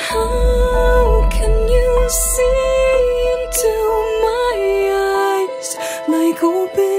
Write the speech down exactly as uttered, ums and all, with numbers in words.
How can you see into my eyes like open